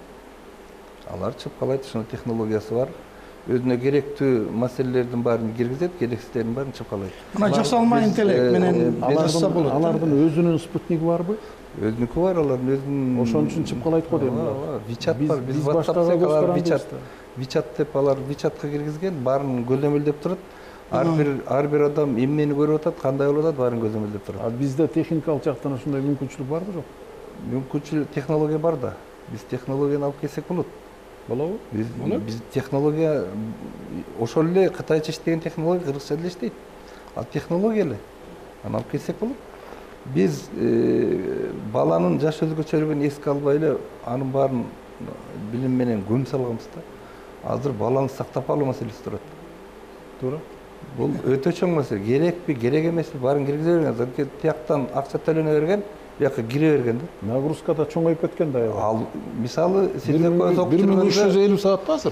Алар чыпкалайт, ошонун технологиясы бар. Өзүнө керектүү маселелердин баарын киргизет, керексиздердин баарын чыпкалайт. Мына жасалма интеллект менен жасаса болот. Алардын өзүнүн спутниги барбы? Өзүнүкү бар, алардын өзүнүн. Ошон үчүн чыпкалайт го дейм. Вичат бар, биз WhatsApp десек алар Вичат. Вичат деп алар Вичатка киргизген, баарын көзөмөлдөп турат. Ар бир ар бир адам эмнени көрүп атат, кандай болуп атат, баарын көзөмөлдөп турат. А бизде техникалык жактан ошондой мүмкүнчүлүк барбы, жок? Мүмкүнчүлүк технология бар да. Биз технологияны алып келсек болот. Болобу? Биз биз технология ошол эле кытайча иштеген технология кыргызча деле иштейт. Ал технология эле. Аны алып келсек болот. Биз баланын жаш өзгөчөлүгүн эске албай эле анын баарын билим менен көм салганбыз да. Азыр баланы сактап калуу маселеси турат. Туура. Бул өтө чоң маселе. Керекпи, керек эмеспи, баарын киргизе берген. Анткени тияктан акча төлөнө берген, бияка кире берген да. Нагрузка да чоңоюп кеткен да. Ал мисалы сиз экөөбүз окуп бир миң үч жүз жүргөндө элүү саатта азыр.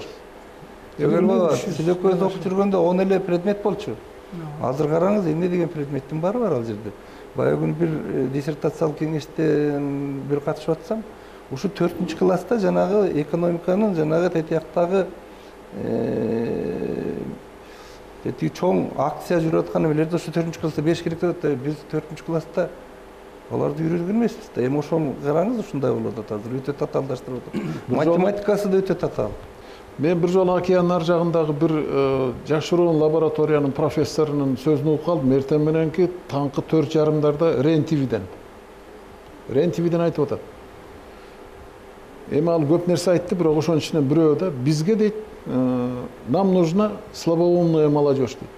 сиз экөөбүз окуп жүргөндө он эле предмет болчу. Азыр караңыз, эмне деген предметтин баары бар ал жерде. Бая күн бир диссертациялык кеңештен бир катышып атсам, ушу төртүнчү класста жанагы экономиканын жанагы тетияктагы эти чоң акция жүрүп атканы билерде ушу төртүнчү класста беш керек деп атат. Биз төртүнчү класста аларды үйрөнгөн эмеспиз да. Эми ошону караңыз, ушундай болуп атат азыр. Өтө татаалдаштырып атат. Математикасы да өтө татаал. Мен bir жолу океан ар жагындагы бир жакшыруун лабораториянын профессорунун сөзүн угуп калдым. Эртең мененки таңкы төрт жарымдарда Рен ТВден. Рен ТВден айтып атат. Эми ал көп нерсе айтты, бирок ошонун ичинен бирөө да бизге дейт, нам нужна слабоумная молодежь дейт.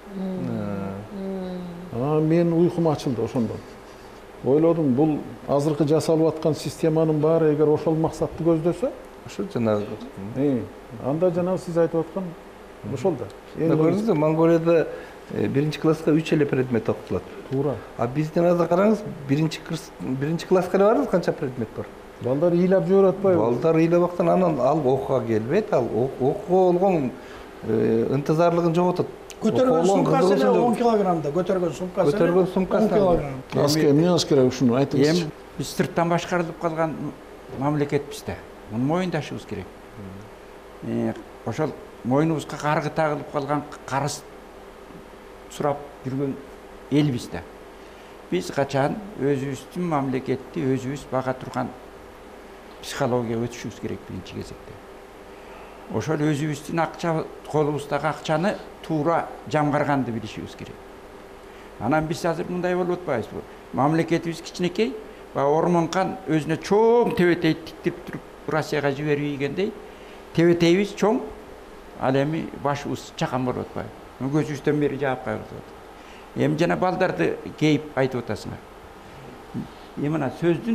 А мен уйкум ачылды ошондон. Ойлодум, бул азыркы жасалып аткан системанын баары эгер ошол максатты көздөсө, ошо жанагы анда жанагы сиз айтып аткан ошол да. Көрдүңүзбү, Монголияда биринчи класска үч эле предмет окутулат. Туура. А бизден азыр караңыз, биринчи биринчи класска эле барыңыз, канча предмет бар? Балдар ыйлап жүрүп атпайбы? Балдар ыйлап аткан, анан ал окууга келбейт, ал окууга болгон ынтызарлыгын жоготот. Көтөргөн сумкасы эле он килограммда, көтөргөн сумкасы. Көтөргөн сумкасы он килограмм. Аска эмне аз керек ушуну айтыңыз. Эми биз сырттан башкарылып калган мамлекетпиз да. Муну моюндашыбыз керек. Ошол моюнубузга каргы тагылып калган карыз сурап жүргөн элбиз да. Биз качан өзүбүздүн мамлекетти өзүбүз бага турган психологияга өтүшүбүз керек биринчи кезекте. Ошол өзүбүздүн акча, колубуздагы акчаны туура жамгарганды билишибиз керек. Анан биз азыр мындай болуп атпайбызбы? Мамлекетибиз кичинекей, баягы Ормонкан өзүнө чоң тебетей тиктирип туруп Россияга жиберип ийгендей, тебетейибиз чоң, ал эми башыбыз чакан болуп атпайбы? Көзүбүздөн бери жаап кайрылып. Эми жана балдарды кейип айтып атасыңар. Эми мына сөздүн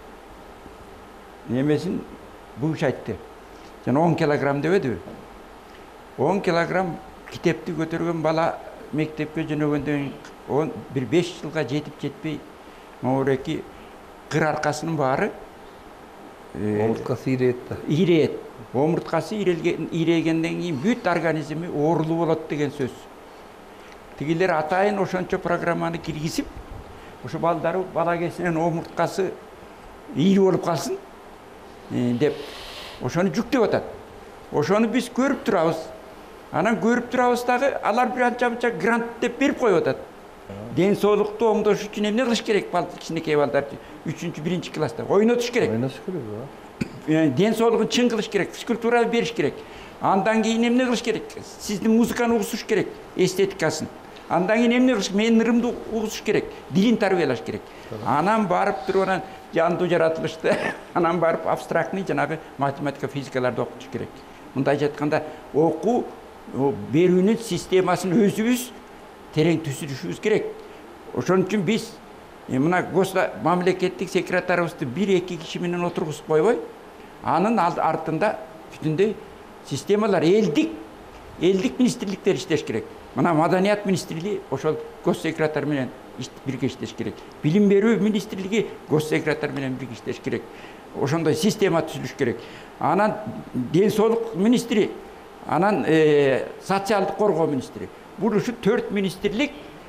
немесин буш айтты. Жана он килограмм дебедиби? он килограмм китепти көтөргөн бала мектепке жөнөгөндөн он бир беш жылга жетип жетпей, могуреки кыр аркасынын баары омурткасы ийрейт да. Ийрейт. Омурткасы ийрегенден кийин бүт организми оорулуу болот деген сөз. Тигилер атайын ошончо программаны киргизип, ошо балдары бала кезинен омурткасы ийри болуп калсын деп ошону жүктөп атат. Ошону биз көрүп турабыз. Анан көрүп турабыз дагы алар бир анча-мынча грант деп берип коюп атат. Ден соолукту оңдош үчүн эмне кылыш керек? Кичинекей балдар үчүнчү биринчи класста ойнотуш керек. Ойнотуш керек. Ден соолугун чың кылыш керек, физкультура бериш керек. Андан кийин эмне кылыш керек? Сиздин музыканы угузуш керек, эстетикасын. Андан кийин эмне кылыш? Менин ырымды угузуш керек, дилин тарбиялаш керек. Анан барып туруп анан жандуу жаратылышты, анан барып абстрактный жанагы математика, физикаларды окутуш керек. Мындайча айтканда, окуу берүүнүн системасын өзүбүз терең түзүшүбүз керек. Ошон үчүн биз мына госла мамлекеттик секретарыбызды бир-эки киши менен отургузуп койбой, анын артында бүтүндөй системалар, элдик, элдик министрликтер иштеш керек. Мына маданият министрлиги ошол госсекретар менен бирге иштеш керек. Билим берүү министрлиги госсекретар менен бирге иштеш керек. Ошондой система түзүлүш керек. Анан ден соолук министри, анан социалдык коргоо министри. Бул ушу төрт министрлик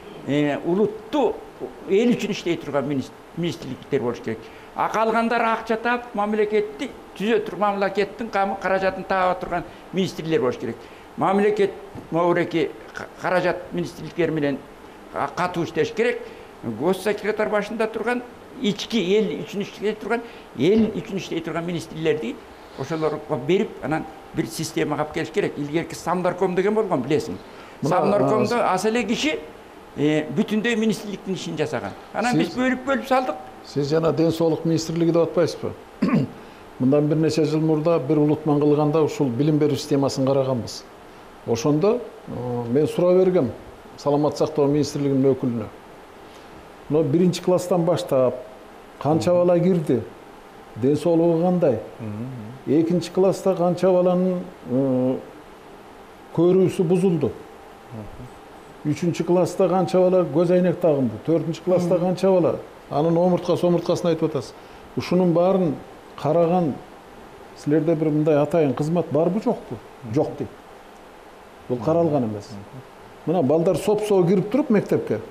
улутту эл үчүн иштей турган министрликтер болуш керек. А калгандары акча таап, мамлекетти түзө туруп, мамлекеттин камы каражатын таап турган министрлер болуш керек. Мамлекет могуреки каражат министрликтери менен катуу иштеш керек. Госсекретар башында турган, ички эл үчүн иштей турган, эл үчүн иштей турган министрлерди ошолорго берип, анан бир системага алып келиш керек. Илгерки Самнарком деген болгон, билесиң. Самнаркомдо аз эле киши бүтүндөй министрликтин ишин жасаган. Анан биз бөлүп-бөлүп салдык. Сиз жана ден соолук министрлиги деп атпайсызбы? Мындан бир нече жыл мурда бир улутман кылганда ушул билим берүү системасын караганбыз. Ошондо мен суроо бергем саламат сактоо министрлигинин өкүлүнө. Но биринчи класстан баштап канча бала кирди? Ден соолугу кандай? Экинчи класста канча баланын көрүүсү бузулду? Үчүнчү класста канча бала көз айнек тагынды? Төртүнчү класста канча бала? Анын омурткасы, омурткасын айтып атасыз. Ушунун баарын караган силерде бир мындай атайын кызмат барбы, жокпу? Жок дейт. Бул каралган эмес. Мына балдар соп-соо кирип туруп мектепке.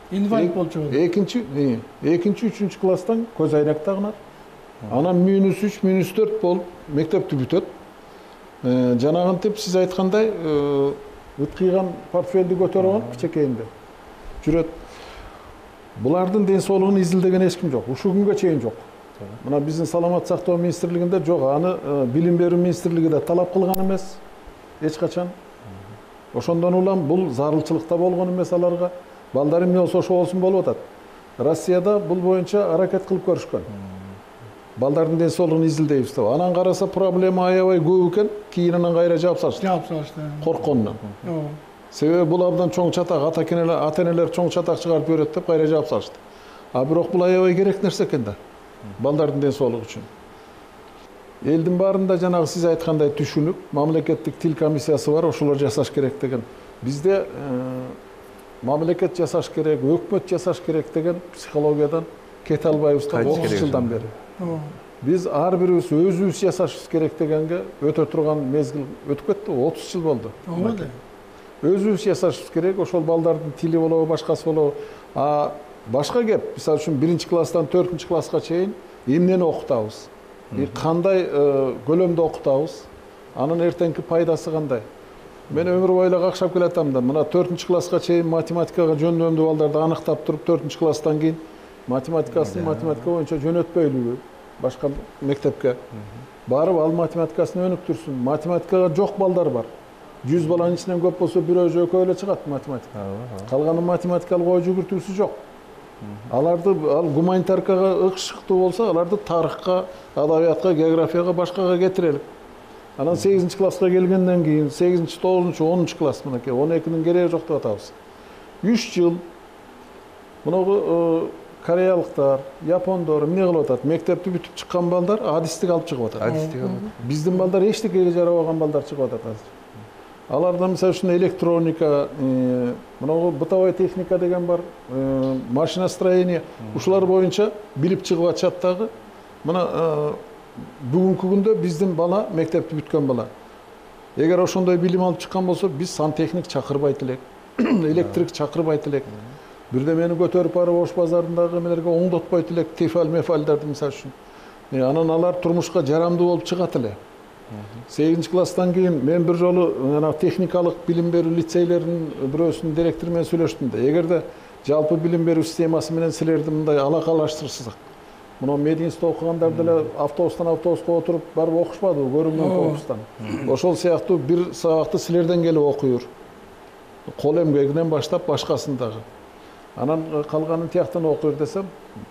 Инвалид болчу. Экинчи, экинчи, үчүнчү класстан көз айнек тагынат. Анан минус үч, минус төрт болуп мектепти бүтөт. Жанагынтип сиз айткандай ыткыйган портфелди көтөрүп алып кичекейинде жүрөт. Булардын ден соолугун изилдеген эч ким жок. Ушул күнгө чейин жок. Мына биздин саламат сактоо министрлигинде жок, аны билим берүү министрлиги да талап кылган эмес эч качан. Ошондон улам бул зарылчылыкта болгон эмес аларга. Балдар эмне болсо ошо болсун болуп атат. Россияда бул боюнча аракет кылып көрүшкөн. Балдардын ден соолугун изилдейбиз деп. Анан караса проблема аябай көп экен, кийин анан кайра жаап салышты. Жаап салышты. Корккондон. Себеби бул абдан чоң чатак, ата-энелер чоң чатак чыгарып берет деп кайра жаап салышты. А бирок бул аябай керек нерсе экен да. Балдардын ден соолугу үчүн. Элдин баарында жанагы сиз айткандай түшүнүп, мамлекеттик тил комиссиясы бар, ошолор жасаш керек деген. Бизде мамлекет жасаш керек, өкмөт жасаш керек деген психологиядан кете албайбыз да отуз жылдан бери. Биз ар бирибиз өзүбүз жасашыбыз керек дегенге өтө турган мезгил өтүп кетти, отуз жыл болду. Өзүбүз жасашыбыз керек, ошол балдардын тили болобу, башкасы болобу. А башка кеп, мисалы үчүн биринчи класстан төртүнчү класска чейин эмнени окутабыз? Кандай көлөмдө окутабыз? Анын эртеңки пайдасы кандай? Мен өмүр бойлук акшап келатам да, мына төртүнчү класска чейин математикага жөндөмдүү балдарды аныктап туруп, төртүнчү класстан кийин математикасын математика боюнча жөнөтпөйлүгү башка мектепке барып ал математикасын өнүктүрсүн. Математикага жок балдар бар. жүз баланын ичинен көп болсо бирөө же экөө эле чыгат математика. Калганы математикалык ой жүгүртүүсү жок. Аларды ал гуманитаркага ыкшыктуу болсо, аларды тарыхка, адабиятка, географияга, башкага кетирелик. Анан сегизинчи класска келгенден кийин сегизинчи, тогузунчу, онунчу класс мынакей он экинин кереги жок деп атабыз. үч жыл мынагу кореялыктар, япондор эмне кылып атат? Мектепти бүтүп чыккан балдар адистик алып чыгып атат. Адистик алып. Биздин балдар эчтекеге жарабаган балдар чыгып атат азыр. Аларда мисалы үчүн электроника, мынагу бытовой техника деген бар, машиностроение, ушулар боюнча билип чыгып атышат дагы. Мына бүгүнкү күндө биздин бала мектепти бүткөн бала. Эгер ошондой билим алып чыккан болсо, биз сантехник чакырбайт элек, электрик чакырбайт элек. Бирдемени көтөрүп барып Ош базарындагы эмелерге оңдотпойт элек, тефаль, мефальдарды мисалы үчүн. Анан алар турмушка жарамдуу болуп чыгат эле. сегизинчи класстан кийин мен бир жолу ана техникалык билим берүү лицейлеринин бирөөсүнүн директору менен сүйлөштүм да. Эгерде жалпы билим берүү системасы менен силерди мындай алакалаштырсак, мына мединститутта окугандар деле автобустан автобуска отуруп барып окушпадыбы көрүнгөн корпустан. Ошол сыяктуу бир сабакты силерден келип окуюр. Кол эмгегинен баштап башкасын дагы. Анан калганын тияктан окуюр десем,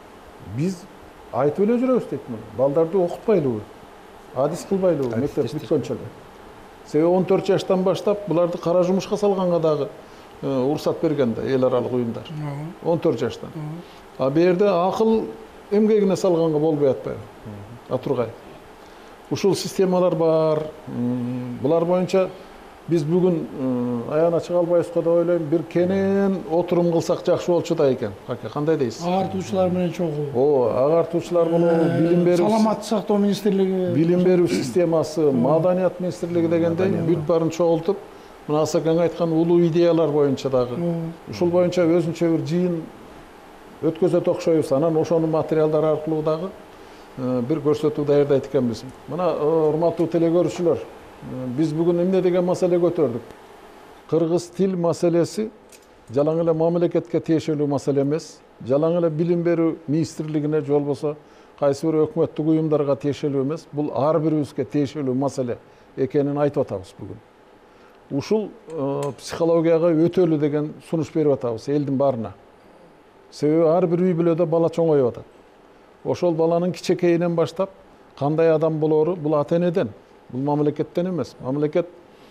биз айтып эле жүрөбүз дейт муну. Балдарды окутпайлыбы? Адис кылбайлыбы мектеп бүткөнчө эле? Себеби он төрт жаштан баштап буларды кара жумушка салганга дагы уруксат берген да эл аралык уюмдар. он төрт жаштан. А бу жерде акыл эмгегине салганга болбой атпайбы? Атургай. Ушул системалар бар. Булар боюнча биз бүгүн аягына чыга албайбыз го деп ойлойм. Бир кенен отурум кылсак жакшы болчу да экен. Аке, кандай дейсиз? Агартуучулар менен чогуу. О, агартуучулар менен билим берүү, саламаттык сактоо министрлиги, билим берүү системасы, маданият министрлиги дегендей бүт баарын чогултуп, мына Асакең айткан улуу идеялар боюнча дагы. Ушул боюнча өзүнчө бир жыйын өткөзөт окшойбуз. Анан ошонун материалдары аркылуу дагы бир көрсөтүү даярдайт экенбиз. Мына урматтуу телекөрүүчүлөр, биз бүгүн эмне деген маселе көтөрдүк? Кыргыз тил маселеси жалаң эле мамлекетке тиешелүү маселе эмес, жалаң эле билим берүү министрлигине же болбосо кайсы бир өкмөттүк уюмдарга тиешелүү эмес, бул ар бирибизге тиешелүү маселе экенин айтып атабыз бүгүн. Ушул психологияга өтөлү деген сунуш берип атабыз элдин баарына. Себеби ар бир үй бүлөдө бала чоңоюп атат. Ошол баланын кичекейинен баштап кандай адам болору бул ата-энеден, бул мамлекеттен эмес. Мамлекет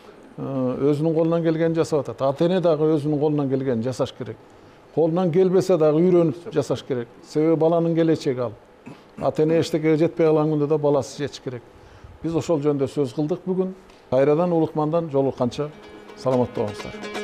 өзүнүн колунан келгенин жасап атат. Ата-эне дагы өзүнүн колунан келгенин жасаш керек. Колунан келбесе дагы үйрөнүп жасаш керек. Себеби баланын келечеги ал. Ата-эне эчтекеге жетпей калган күндө да баласы жетиш керек. Биз ошол жөнүндө сөз кылдык бүгүн. Кайрадан Улукмандан жолукканча саламатта болуңуздар.